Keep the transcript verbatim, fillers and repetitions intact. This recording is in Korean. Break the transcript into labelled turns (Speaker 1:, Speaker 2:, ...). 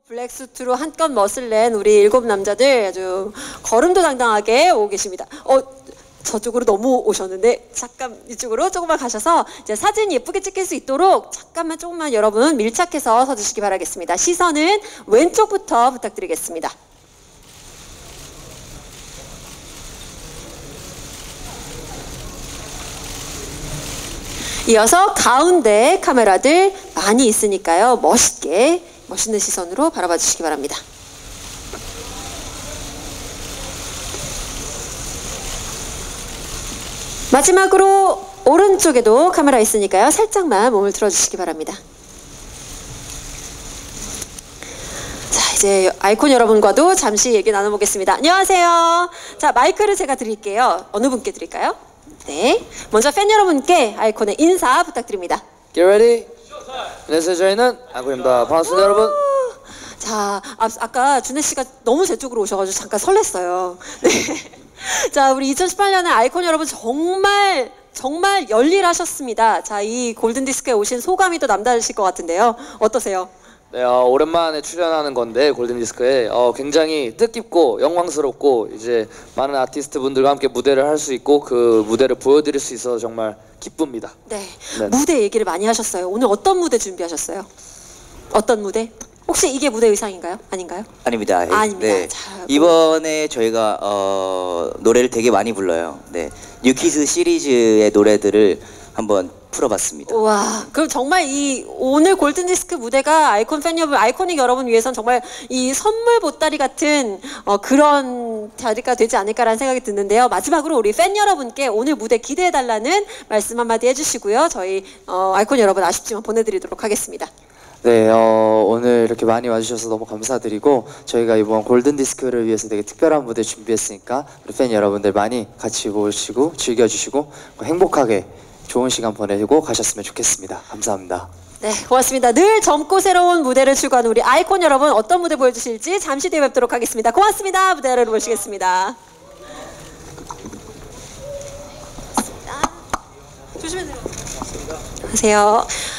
Speaker 1: 블랙수트로 한껏 멋을 낸 우리 일곱 남자들 아주 걸음도 당당하게 오고 계십니다. 어, 저쪽으로 너무 오셨는데 잠깐 이쪽으로 조금만 가셔서 이제 사진 예쁘게 찍힐 수 있도록 잠깐만 조금만 여러분 밀착해서 서주시기 바라겠습니다. 시선은 왼쪽부터 부탁드리겠습니다. 이어서 가운데 카메라들 많이 있으니까요. 멋있게 멋있는 시선으로 바라봐 주시기 바랍니다. 마지막으로 오른쪽에도 카메라 있으니까요. 살짝만 몸을 틀어주시기 바랍니다. 자, 이제 아이콘 여러분과도 잠시 얘기 나눠보겠습니다. 안녕하세요. 자, 마이크를 제가 드릴게요. 어느 분께 드릴까요? 네, 먼저 팬 여러분께 아이콘의 인사 부탁드립니다.
Speaker 2: Get ready? 안녕하세요. 저희는 아이콘입니다. 반갑습니다, 여러분.
Speaker 1: 자, 아, 아까 준혜 씨가 너무 제 쪽으로 오셔가지고 잠깐 설렜어요. 네. 자, 우리 이천십팔 년에 아이콘 여러분 정말 정말 열일하셨습니다. 자, 이 골든 디스크에 오신 소감이 또 남다르실 것 같은데요. 어떠세요?
Speaker 2: 네, 어, 오랜만에 출연하는 건데 골든 디스크에 어, 굉장히 뜻깊고 영광스럽고 이제 많은 아티스트 분들과 함께 무대를 할 수 있고 그 무대를 보여드릴 수 있어서 정말 기쁩니다.
Speaker 1: 네,
Speaker 2: 네.
Speaker 1: 무대 얘기를 많이 하셨어요. 오늘 어떤 무대 준비하셨어요? 어떤 무대? 혹시 이게 무대 의상인가요? 아닌가요?
Speaker 3: 아닙니다. 예.
Speaker 1: 아닙니다.
Speaker 3: 네.
Speaker 1: 자,
Speaker 3: 이번에 저희가 어, 노래를 되게 많이 불러요. 네. 뉴키즈 시리즈의 노래들을 한번 풀어봤습니다.
Speaker 1: 와, 그럼 정말 이 오늘 골든디스크 무대가 아이콘 팬 여러분, 아이코닉 여러분 위해선 정말 이 선물 보따리 같은 어, 그런 자리가 되지 않을까라는 생각이 드는데요. 마지막으로 우리 팬 여러분께 오늘 무대 기대해달라는 말씀 한마디 해주시고요. 저희 어, 아이콘 여러분 아쉽지만 보내드리도록 하겠습니다.
Speaker 4: 네, 어, 오늘 이렇게 많이 와주셔서 너무 감사드리고 저희가 이번 골든디스크를 위해서 되게 특별한 무대 준비했으니까 우리 팬 여러분들 많이 같이 오시고 즐겨주시고 행복하게 좋은 시간 보내고 가셨으면 좋겠습니다. 감사합니다.
Speaker 1: 네, 고맙습니다. 늘 젊고 새로운 무대를 추구하는 우리 아이콘 여러분 어떤 무대 보여주실지 잠시 뒤에 뵙도록 하겠습니다. 고맙습니다. 무대 아래로 모시겠습니다. 조심히 내려오세요. 안녕하세요.